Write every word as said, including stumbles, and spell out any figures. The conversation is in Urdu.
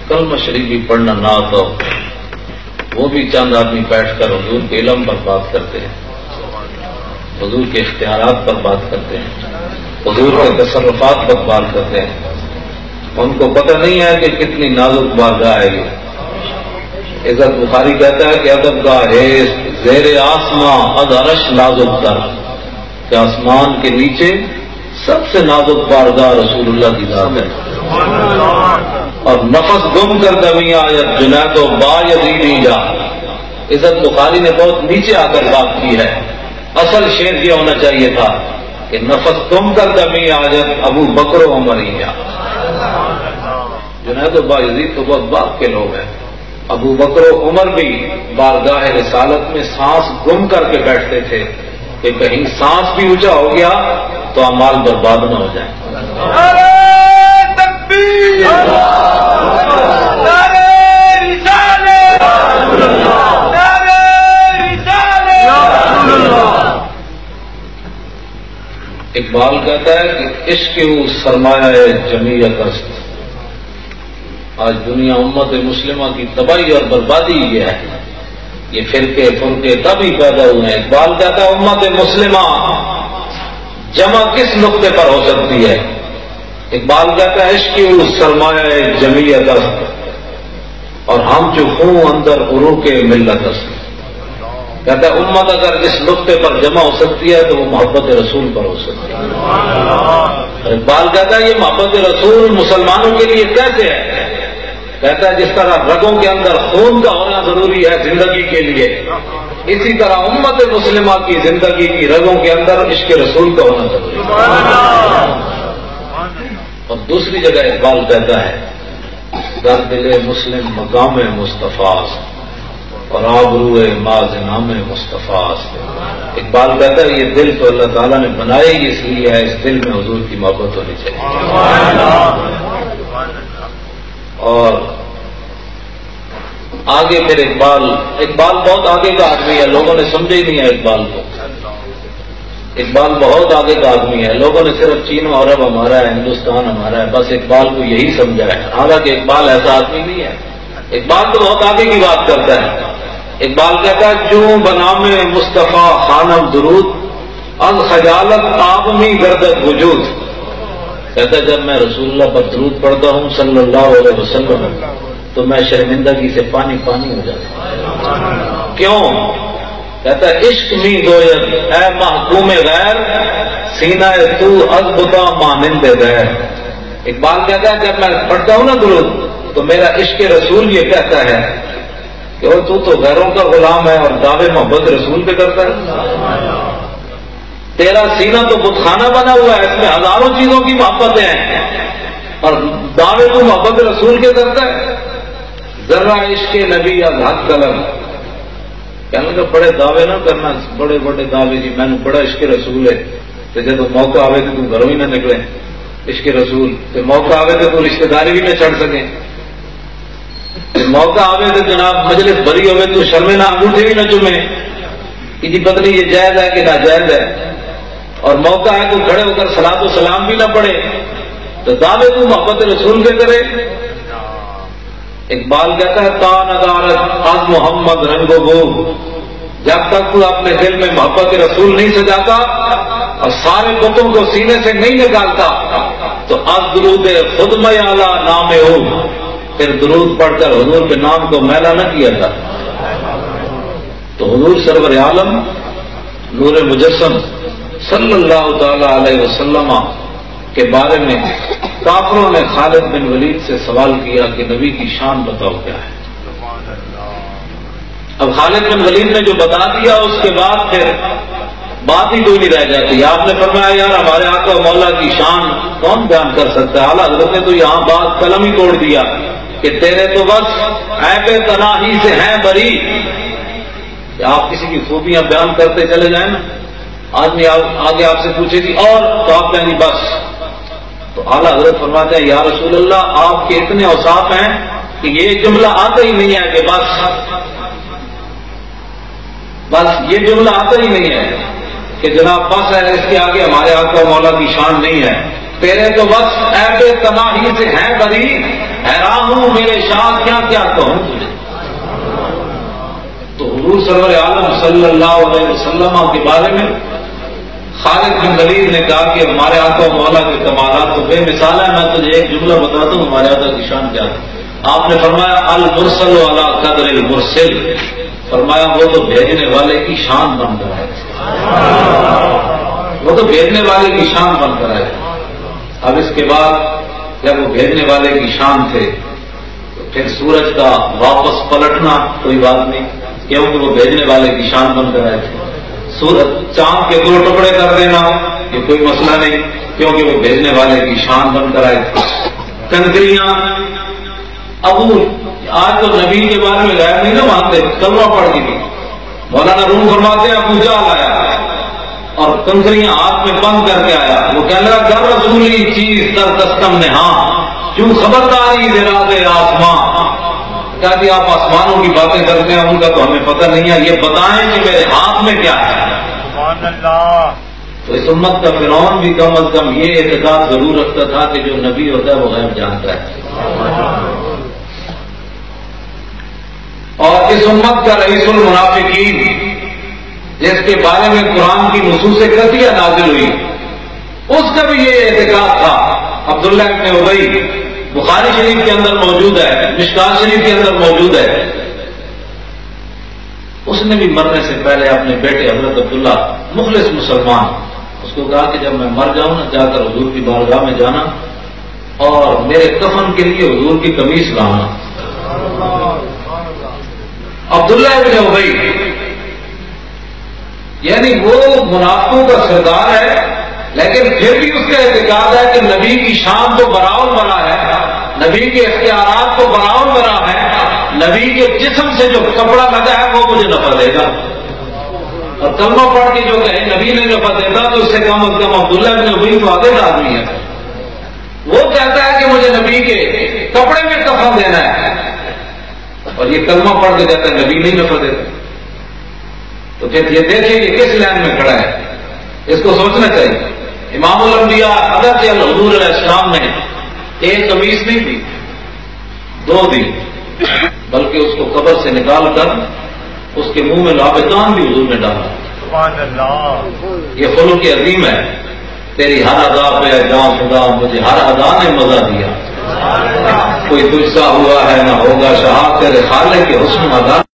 کلمہ شریف بھی پڑھنا نہ آتا ہو، وہ بھی چند آدمی بیٹھ کر حضور کے علم پر بات کرتے ہیں، حضور کے اختیارات پر بات کرتے ہیں، حضور کے تصرفات پر بات کرتے ہیں. ان کو پتہ نہیں ہے کہ کتنی نازک بارگاہ ہے یہ. عزت بخاری کہتا ہے کہ ادب کا ہے زیر آسماں از عرش نازک تر، کہ آسمان کے نیچے سب سے نازک بارگاہ رسول اللہ کی ذات ہے. اور نفس گم کر دمی آیت جنید و با یزیدی جا. عزت بخاری نے بہت نیچے آ کر بات کی ہے. اصل شعر یہ ہونا چاہیے تھا کہ نفس گم کر دمی آیت ابو بکر و عمر ہی جا. جنید و با یزید تو بہت باپ کے لوگ ہیں. ابو بکر و عمر بھی بارگاہ رسالت میں سانس گم کر کے بیٹھتے تھے کہ کہیں سانس بھی اونچا ہو گیا تو اعمال برباد نہ ہو جائیں. اقبال کہتا ہے کہ عشق وہ سرمایہ جمعیت است. آج دنیا امت مسلمہ کی تباہی اور بربادی یہ ہے. یہ فرقے فرقے تبھی پیدا ہوئے ہیں. اقبال کہتا ہے امت مسلمہ جمع کس نقطے پر ہو سکتی ہے؟ اقبال کہتا ہے عشق وہ سرمایہ جمعیت است اور ہم جو خوں اندر عروق ملت است. کہتا ہے امت اگر اس نقطے پر جمع ہو سکتی ہے تو وہ محبت رسول پر ہو سکتی ہے. اقبال کہتا ہے یہ محبت رسول مسلمانوں کے لیے کیسے ہے؟ کہتا ہے جس طرح رگوں کے اندر خون کا ہونا ضروری ہے زندگی کے لیے، اسی طرح امت مسلمہ کی زندگی کی رگوں کے اندر عشق رسول کا ہونا ضروری ہے. اور دوسری جگہ اقبال کہتا ہے در دل مسلم مقام مصطفیٰ اور آبرو ماز نام مصطفیٰ. اقبال کہتا ہے یہ دل تو اللہ تعالیٰ نے بنایا ہی اس لیے ہے، اس دل میں حضور کی محبت ہونی چاہیے. اور آگے پھر اقبال اقبال بہت آگے کا آدمی ہے، لوگوں نے سمجھا ہی نہیں ہے اقبال کو. اقبال بہت آگے کا آدمی ہے، لوگوں نے صرف چین و عرب ہمارا ہے، ہندوستان ہمارا ہے، بس اقبال کو یہی سمجھا ہے. حالانکہ اقبال ایسا آدمی نہیں ہے. اقبال تو بہت آگے کی بات کرتا ہے. اقبال کہتا ہے کیوں بنام مصطفیٰ خانم درود از خجالت آپ میں گردت وجود. کہتا ہے جب میں رسول اللہ پر درود پڑھتا ہوں صلی اللہ علیہ وسلم تو میں شرمندگی سے پانی پانی ہو جاتا ہوں. کیوں؟ کہتا ہے عشق می دویت اے محکوم غیر سینہ تو ازبتا مانند غیر. اقبال کہتا ہے جب میں پڑھتا ہوں نا درود تو میرا عشق رسول یہ کہتا ہے کہ وہ تو تو غیروں کا غلام ہے اور دعوے محبت رسول پہ کرتا ہے. تیرا سینہ تو بت خانہ بنا ہوا ہے، اس میں ہزاروں چیزوں کی محبتیں ہیں اور دعوے تو محبت رسول کے کرتا ہے. ذرا عشق نبی یا حق قلم کہنے کا بڑے دعوے نہ کرنا، بڑے بڑے دعوے جی میں نے بڑا عشق رسول ہے کہ جب موقع آئے تو تم گھروں ہی نہ نکلے. عشق رسول تو موقع آئے تو رشتے داری بھی نہ چڑھ سکیں، موقع آئے تو جناب مجلس بری ہوئے تو شرمے نہ انگوٹھے بھی نہ چومے کہ جی پتہ نہیں یہ جائز ہے کہ ناجائز ہے. اور موقع ہے تو کھڑے ہو کر صلاۃ و سلام بھی نہ پڑھے تو دعوے تو محبت رسول پہ کرے. اقبال کہتا ہے تا ندارت از محمد رنگ و بو. جب تک تو اپنے دل میں محبت رسول نہیں سجاتا اور سارے بتوں کو سینے سے نہیں نکالتا تو از درود خود میالا نام ہو. پھر درود پڑھ کر حضور کے نام کو میلا نہ کیا تھا. تو حضور سرور عالم نور مجسم صلی اللہ تعالی علیہ وسلم کے بارے میں کافروں نے خالد بن ولید سے سوال کیا کہ نبی کی شان بتاؤ کیا ہے. اب خالد بن ولید نے جو بتا دیا اس کے بعد پھر بات ہی کوئی نہیں رہ جاتی. آپ نے فرمایا یار ہمارے آقا و مولا کی شان کون بیان کر سکتا ہے. اعلیٰ حضرت نے تو یہاں بات قلم ہی توڑ دیا کہ تیرے تو بس عیب تناہی سے ہیں بری. کہ آپ کسی کی خوبیاں بیان کرتے چلے جائیں نا، آدمی آگے آپ سے پوچھے گی اور تو آپ کہیں گی بس. تو اعلیٰ حضرت فرماتے ہیں یا رسول اللہ آپ کے اتنے اوصاف ہیں کہ یہ جملہ آتا ہی نہیں ہے کہ بس بس یہ جملہ آتا ہی نہیں ہے کہ جناب بس ہے اس کے آگے ہمارے آقا مولا کی شان نہیں ہے. تیرے تو بس عیب تناہی سے ہیں بری، حیران ہوں میرے شاہ کیا کیا کہوں تجھے. تو حضور سرور عالم صلی اللہ علیہ وسلم کے بارے میں خالد بن ولید نے کہا کہ ہمارے آقا و مولا کے کمالات تو بے مثال ہے. میں تجھے ایک جملہ بتاتا ہوں ہمارے آقا کی شان کیا ہے. آپ نے فرمایا المرسل علی قدر المرسل، فرمایا وہ تو بھیجنے والے کی شان بن کر ہے، وہ تو بھیجنے والے کی شان بن کر ہے. اب اس کے بعد جب وہ بھیجنے والے کی شان تھے تو پھر سورج کا واپس پلٹنا کوئی بات نہیں، کیونکہ وہ بھیجنے والے کی شان بن کر آئے تھے. سورج چاند کے دو ٹکڑے کر دینا یہ کوئی مسئلہ نہیں، کیونکہ وہ بھیجنے والے کی شان بن کر آئے تھے. کنکریاں ابو آج تو نبی کے بارے میں غائب نہیں نہ مانتے، کلمہ پڑھ دی تھی. مولانا روم فرماتے ہیں ابو جہل آیا اور کنکریاں ہاتھ میں بند کر کے آیا. وہ کہنے لگا در رسولی چیز در دستم نہاں کیوں خبرداری دراز آسمان. کہا کہ آپ آسمانوں کی باتیں کرتے ہیں ان کا تو ہمیں پتہ نہیں ہے، یہ بتائیں کہ میرے ہاتھ میں کیا ہے. سبحان اللہ. تو اس امت کا فرعون بھی کم از کم یہ اعتقاد ضرور رکھتا تھا کہ جو نبی ہوتا ہے وہ غیب جانتا ہے. اور اس امت کا رئیس المنافقین جس کے بارے میں قرآن کی نصوص قطعیہ نازل ہوئی اس کا بھی یہ اعتقاد تھا. عبداللہ ابن ابی بخاری شریف کے اندر موجود ہے، مشکات شریف کے اندر موجود ہے. اس نے بھی مرنے سے پہلے اپنے بیٹے حضرت عبداللہ مخلص مسلمان اس کو کہا کہ جب میں مر جاؤں نا جا کر حضور کی بارگاہ میں جانا اور میرے کفن کے لیے حضور کی قمیص لانا. عبداللہ ابن ابی یعنی وہ منافقوں کا سردار ہے، لیکن پھر بھی اس کا اعتقاد ہے کہ نبی کی شان تو براؤل برا ہے، نبی کے اختیارات تو براؤل برا ہے، نبی کے جسم سے جو کپڑا لگا ہے وہ مجھے نفع دے گا. اور کلمہ پڑھ کے جو کہے نبی نے نفع دیتا تو اس سے کم از کم عبداللہ ابن ابی تو عادل آدمی ہے. وہ کہتا ہے کہ مجھے نبی کے کپڑے میں کفن دینا ہے اور یہ کلمہ پڑھ کے کہتا ہے نبی نہیں نفع دیتا. تو پھر یہ دیکھیں یہ کس لائن میں کھڑا ہے، اس کو سوچنا چاہیے. امام الانبیاء حضرت حضور علیہ السلام نے ایک قمیص نہیں دی، دو دی، بلکہ اس کو قبر سے نکال کر اس کے منہ میں لابتان بھی حضور نے ڈالا. سبحان اللہ. یہ خلق عظیم ہے. تیری ہر ادا پہ جان خدا مجھے ہر ادا نے مزہ دیا، کوئی تجھ سا ہوا ہے نہ ہوگا شہاد تیرے خالق کے حسن ادا.